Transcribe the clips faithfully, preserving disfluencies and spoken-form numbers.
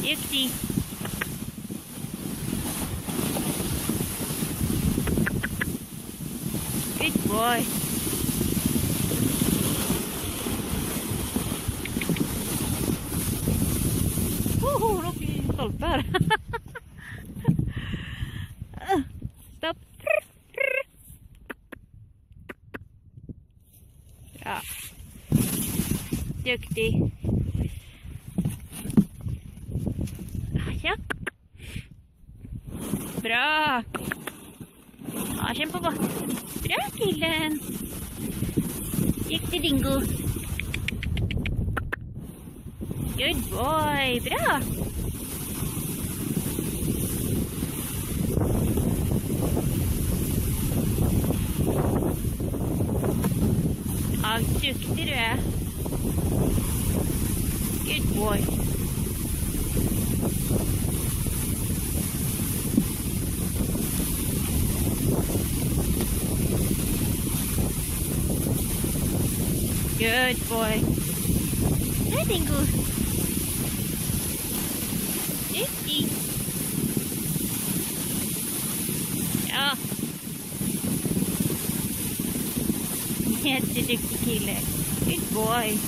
Duktig. Good boy. Oh, då blir det stolpar. Stopp. Bra. Duktig. Ja. Bra. Ja, känn på botten. Bra killen. Duktig Dingo. Good boy. Bra. Ja, duktig du är. Good boy. Good boy. Där Dingo. Duktig. Ja. Jätteduktig kille. Good boy.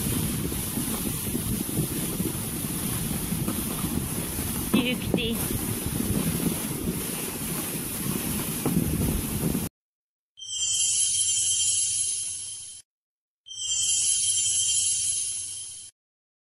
Duktig.